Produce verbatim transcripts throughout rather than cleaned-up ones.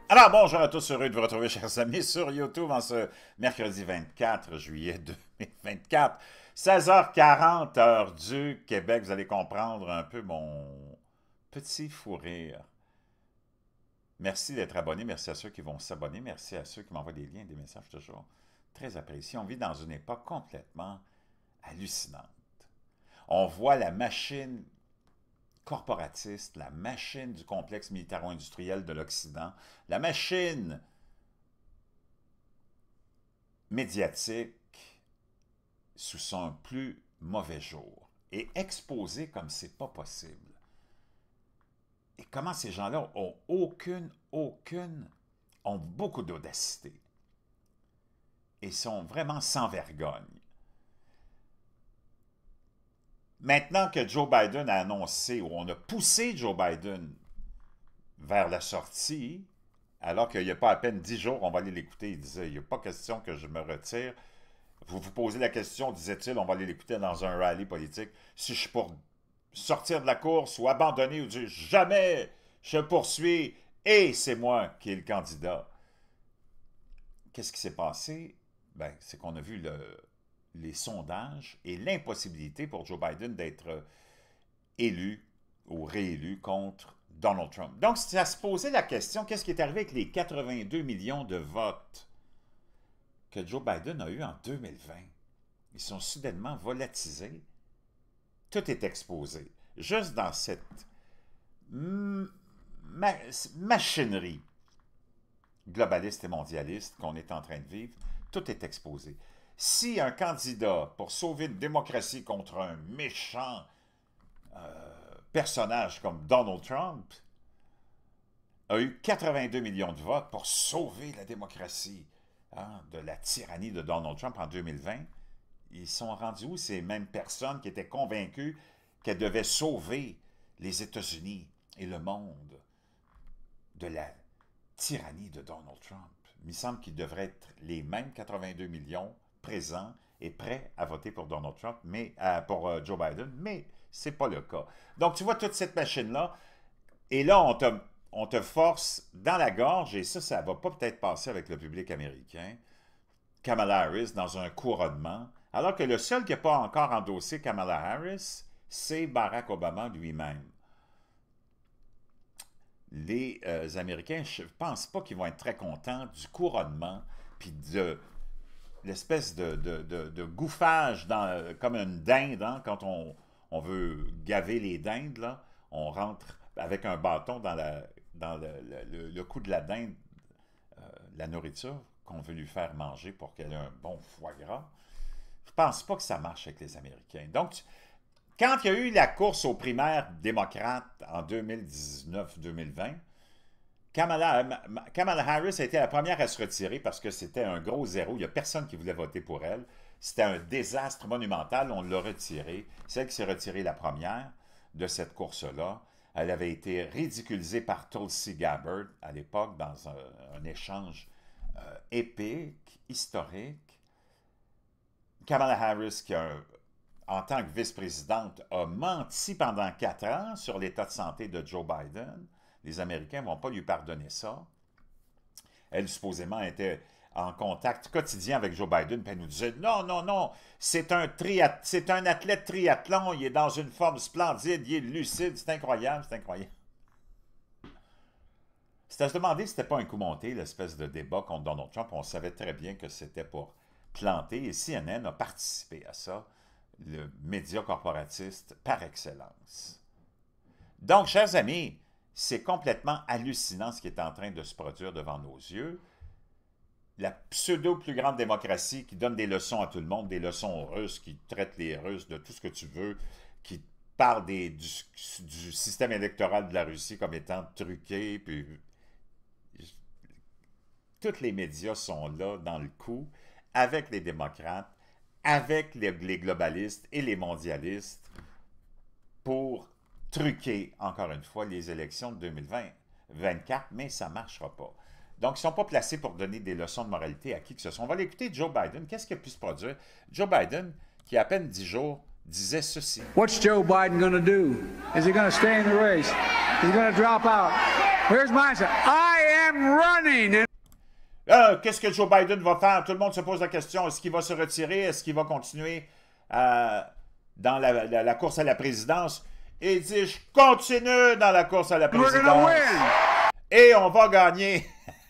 Alors, bonjour à tous, heureux de vous retrouver, chers amis, sur YouTube en ce mercredi vingt-quatre juillet deux mille vingt-quatre, seize heures quarante, heure du Québec. Vous allez comprendre un peu mon petit fou rire. Merci d'être abonné, merci à ceux qui vont s'abonner, merci à ceux qui m'envoient des liens, des messages, toujours très appréciés. On vit dans une époque complètement hallucinante. On voit la machine corporatiste, la machine du complexe militaro-industriel de l'Occident, la machine médiatique sous son plus mauvais jour et exposée comme c'est pas possible. Et comment ces gens-là ont aucune, aucune, ont beaucoup d'audacité et sont vraiment sans vergogne. Maintenant que Joe Biden a annoncé, ou on a poussé Joe Biden vers la sortie, alors qu'il n'y a pas à peine dix jours, on va aller l'écouter, il disait, il n'y a pas question que je me retire. Vous vous posez la question, disait-il, on va aller l'écouter dans un rallye politique, si je suis pour sortir de la course ou abandonner ou dire jamais je poursuis et c'est moi qui est le candidat. Qu'est-ce qui s'est passé? Ben, c'est qu'on a vu le... les sondages et l'impossibilité pour Joe Biden d'être élu ou réélu contre Donald Trump. Donc, ça se posait la question, qu'est-ce qui est arrivé avec les quatre-vingt-deux millions de votes que Joe Biden a eu en deux mille vingt? Ils sont soudainement volatilisés. Tout est exposé. Juste dans cette ma machinerie globaliste et mondialiste qu'on est en train de vivre, tout est exposé. Si un candidat, pour sauver une démocratie contre un méchant euh, personnage comme Donald Trump, a eu quatre-vingt-deux millions de votes pour sauver la démocratie hein, de la tyrannie de Donald Trump en deux mille vingt, ils sont rendus où ces mêmes personnes qui étaient convaincues qu'elles devaient sauver les États-Unis et le monde de la tyrannie de Donald Trump? Il me semble qu'ils devraient être les mêmes quatre-vingt-deux millions présents et prêts à voter pour Donald Trump, mais euh, pour euh, Joe Biden, mais ce n'est pas le cas. Donc, tu vois toute cette machine-là, et là, on te, on te force dans la gorge, et ça, ça ne va pas peut-être passer avec le public américain, Kamala Harris dans un couronnement, alors que le seul qui n'a pas encore endossé Kamala Harris, c'est Barack Obama lui-même. Les euh, Américains, je ne pense pas qu'ils vont être très contents du couronnement, puis de l'espèce de, de, de, de gouffage dans, comme une dinde, hein, quand on, on veut gaver les dindes, là, on rentre avec un bâton dans, la, dans le, le, le cou de la dinde, euh, la nourriture qu'on veut lui faire manger pour qu'elle ait un bon foie gras. Je ne pense pas que ça marche avec les Américains. Donc, quand il y a eu la course aux primaires démocrates en deux mille dix-neuf deux mille vingt, Kamala, Kamala Harris a été la première à se retirer parce que c'était un gros zéro. Il n'y a personne qui voulait voter pour elle. C'était un désastre monumental. On l'a retirée. C'est elle qui s'est retirée la première de cette course-là. Elle avait été ridiculisée par Tulsi Gabbard à l'époque dans un, un échange euh, épique, historique. Kamala Harris, qui a un, en tant que vice-présidente, a menti pendant quatre ans sur l'état de santé de Joe Biden. Les Américains ne vont pas lui pardonner ça. Elle, supposément, était en contact quotidien avec Joe Biden, puis elle nous disait « Non, non, non, c'est un, c'est un athlète triathlon, il est dans une forme splendide, il est lucide, c'est incroyable, c'est incroyable. » C'était à se demander si ce n'était pas un coup monté, l'espèce de débat contre Donald Trump. On savait très bien que c'était pour planter, et C N N a participé à ça, le média corporatiste par excellence. Donc, chers amis, c'est complètement hallucinant ce qui est en train de se produire devant nos yeux. La pseudo plus grande démocratie qui donne des leçons à tout le monde, des leçons aux Russes, qui traite les Russes de tout ce que tu veux, qui parle des, du, du système électoral de la Russie comme étant truqué, puis tous les médias sont là dans le coup, avec les démocrates, avec les, les globalistes et les mondialistes, pour truquer, encore une fois, les élections de deux mille vingt-quatre, mais ça ne marchera pas. Donc, ils ne sont pas placés pour donner des leçons de moralité à qui que ce soit. On va l'écouter Joe Biden. Qu'est-ce qui a pu se produire? Joe Biden, qui a à peine dix jours, disait ceci. What's Joe Biden going to do? Is he going to stay in the race? Is he going to drop out? Here's my answer. I am running. Euh, Qu'est-ce que Joe Biden va faire? Tout le monde se pose la question. Est-ce qu'il va se retirer? Est-ce qu'il va continuer euh, dans la, la, la course à la présidence? Et il dit, je continue dans la course à la We're présidence. gonna win. Et on va gagner.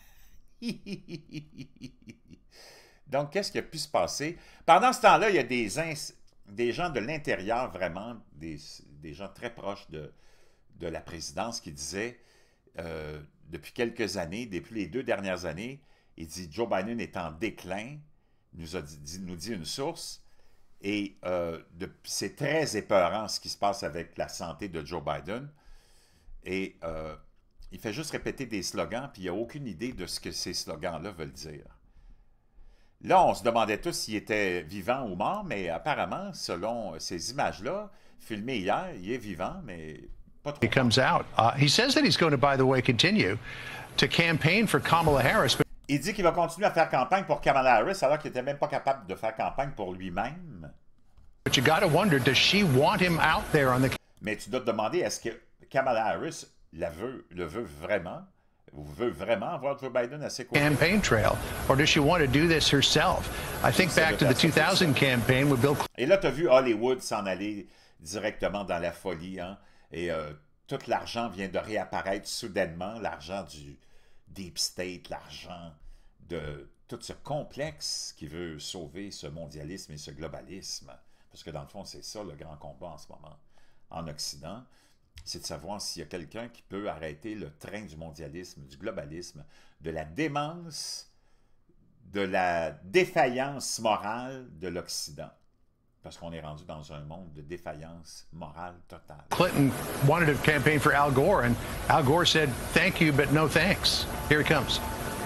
Donc, qu'est-ce qui a pu se passer? Pendant ce temps-là, il y a des, ins des gens de l'intérieur, vraiment, des, des gens très proches de, de la présidence qui disaient, euh, depuis quelques années, depuis les deux dernières années, il dit Joe Biden est en déclin, nous, a dit, nous dit une source, et euh, c'est très épeurant ce qui se passe avec la santé de Joe Biden. Et euh, il fait juste répéter des slogans, puis il n'y a aucune idée de ce que ces slogans-là veulent dire. Là, on se demandait tous s'il était vivant ou mort, mais apparemment, selon ces images-là, filmées hier, il est vivant, mais pas trop. He comes out. Uh, he says that he's going to, by the way, continue to campaign for Kamala Harris. But il dit qu'il va continuer à faire campagne pour Kamala Harris alors qu'il n'était même pas capable de faire campagne pour lui-même. But you got to wonder, does she want him out there on the Mais tu dois te demander, est-ce que Kamala Harris la veut, le veut vraiment, ou veut vraiment avoir Joe Biden à ses côtés? campaign trail, or does she want to do this herself? I think back to the two thousand campaign with Bill Et là, tu as vu Hollywood s'en aller directement dans la folie, hein? Et euh, tout l'argent vient de réapparaître soudainement, l'argent du Deep State, l'argent de tout ce complexe qui veut sauver ce mondialisme et ce globalisme. Parce que dans le fond, c'est ça le grand combat en ce moment en Occident, c'est de savoir s'il y a quelqu'un qui peut arrêter le train du mondialisme, du globalisme, de la démence, de la défaillance morale de l'Occident. Parce qu'on est rendu dans un monde de défaillance morale totale. Clinton wanted to campaign for Al Gore, and Al Gore said, thank you, but no thanks. Here he comes.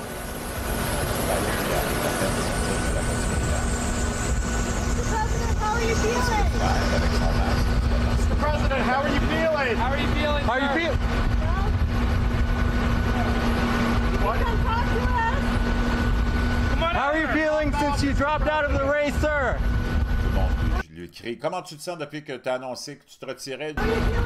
Mister President, how are you feeling? How are you feeling? How are you feeling? What? How are you feeling since you dropped out of the race, sir? Bon, je lui crie. Comment tu te sens depuis que tu as annoncé que tu te retirais?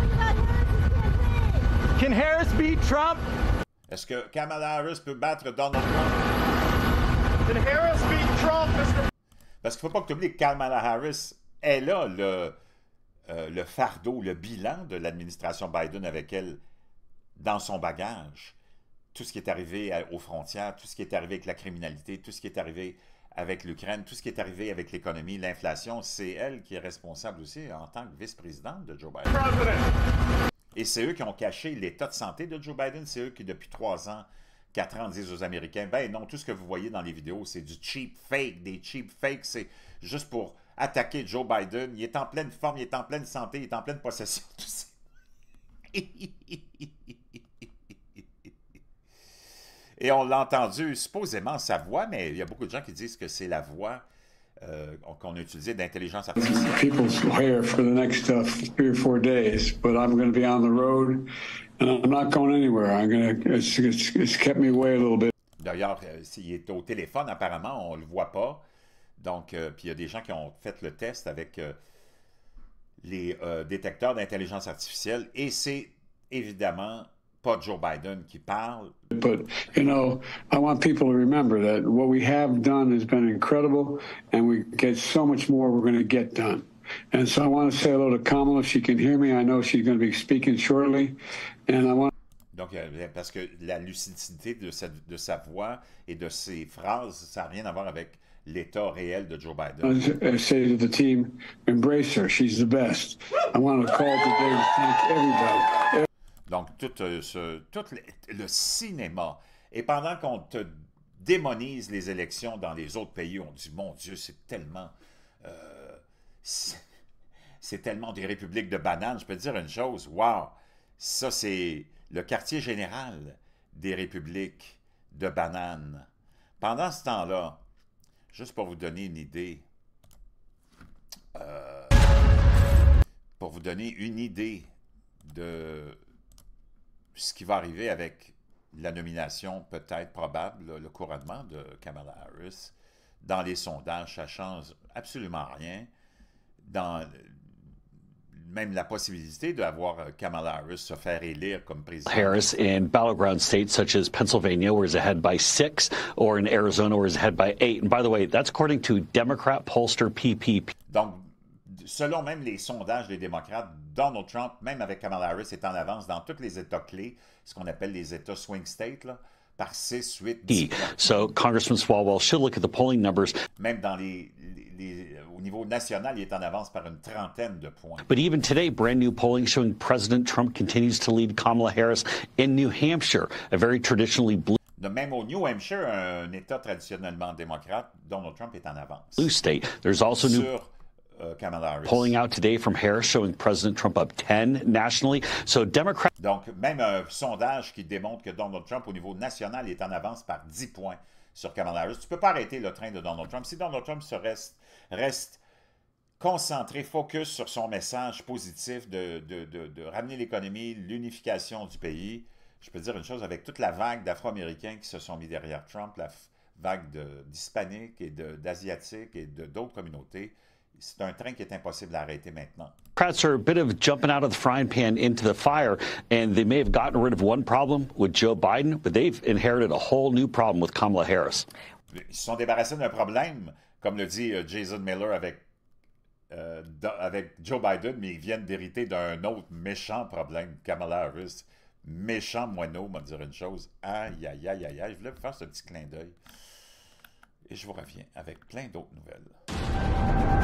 Can Harris beat Trump? Est-ce que Kamala Harris peut battre Donald Trump? Can Harris beat Trump, Mister Parce qu'il ne faut pas que tu oublies que Kamala Harris est là, le, euh, le fardeau, le bilan de l'administration Biden avec elle dans son bagage. Tout ce qui est arrivé à, aux frontières, tout ce qui est arrivé avec la criminalité, tout ce qui est arrivé avec l'Ukraine, tout ce qui est arrivé avec l'économie, l'inflation, c'est elle qui est responsable aussi en tant que vice-présidente de Joe Biden. Et c'est eux qui ont caché l'état de santé de Joe Biden, c'est eux qui, depuis trois ans, quatre ans, disent aux Américains, ben non, tout ce que vous voyez dans les vidéos, c'est du cheap fake, des cheap fakes, c'est juste pour attaquer Joe Biden. Il est en pleine forme, il est en pleine santé, il est en pleine possession. Et on l'a entendu, supposément, sa voix, mais il y a beaucoup de gens qui disent que c'est la voix euh, qu'on a utilisée d'intelligence artificielle. People's hair for the next uh, three or four days, but I'm going to be on the road, and I'm not going anywhere. I'm going to. It's, it's, it's kept me away a little bit. D'ailleurs, euh, s'il est au téléphone, apparemment, on ne le voit pas. Donc, euh, puis il y a des gens qui ont fait le test avec euh, les euh, détecteurs d'intelligence artificielle, et c'est évidemment pas Joe Biden qui parle. But, you know, I want people to remember that what we have done has been incredible, and we get so much more we're going to get done. And so I want to say hello to Kamala. If she can hear me, I know she's going to be speaking shortly. And I want Donc, parce que la lucidité de sa, de sa voix et de ses phrases, ça n'a rien à voir avec l'état réel de Joe Biden. I say to the team, embrace her. She's the best. I want to call today to thank everybody. Donc, tout, euh, ce, tout le, le cinéma. Et pendant qu'on te démonise les élections dans les autres pays, on dit, mon Dieu, c'est tellement... Euh, c'est tellement des républiques de bananes. Je peux te dire une chose, wow, ça c'est le quartier général des républiques de bananes. Pendant ce temps-là, juste pour vous donner une idée, euh, pour vous donner une idée de ce qui va arriver avec la nomination peut-être probable, le couronnement de Kamala Harris, dans les sondages, ça ne change absolument rien. Dans, même la possibilité d'avoir Kamala Harris se faire élire comme président. Harris in battleground states such as Pennsylvania, where he's ahead by six, or in Arizona, where he's ahead by eight. And by the way, that's according to Democrat pollster P P P. Donc, selon même les sondages des démocrates, Donald Trump, même avec Kamala Harris, est en avance dans tous les États clés, ce qu'on appelle les États swing states, là, par six, huit, dix. So Congressman Swalwell should look at the polling numbers. Même dans les, les, les, au niveau national, il est en avance par une trentaine de points. But even today, brand new polling showing President Trump continues to lead Kamala Harris in New Hampshire, a very traditionally blue. Même au New Hampshire, un État traditionnellement démocrate, Donald Trump est en avance. Blue state. There's also new Sur, uh, Kamala Harris. Polling out today from Harris showing President Trump up ten nationally. So Democrats. Donc, même un sondage qui démontre que Donald Trump, au niveau national, est en avance par dix points sur Kamala Harris. Tu ne peux pas arrêter le train de Donald Trump. Si Donald Trump se reste, reste concentré, focus sur son message positif de, de, de, de ramener l'économie, l'unification du pays, je peux dire une chose, avec toute la vague d'Afro-Américains qui se sont mis derrière Trump, la vague d'Hispaniques et d'Asiatiques et de d'autres communautés, c'est un train qui est impossible à arrêter maintenant. Democrats are a bit of jumping out of the frying pan into the fire, and they may have gotten rid of one problem with Joe Biden, but they've inherited a whole new problem with Kamala Harris. Ils se sont débarrassés d'un problème, comme le dit Jason Miller avec, euh, avec Joe Biden, mais ils viennent d'hériter d'un autre méchant problème, Kamala Harris. Méchant moineau, m'a dire une chose. Aïe, aïe, aïe, aïe, aïe. Je voulais vous faire ce petit clin d'œil. Et je vous reviens avec plein d'autres nouvelles.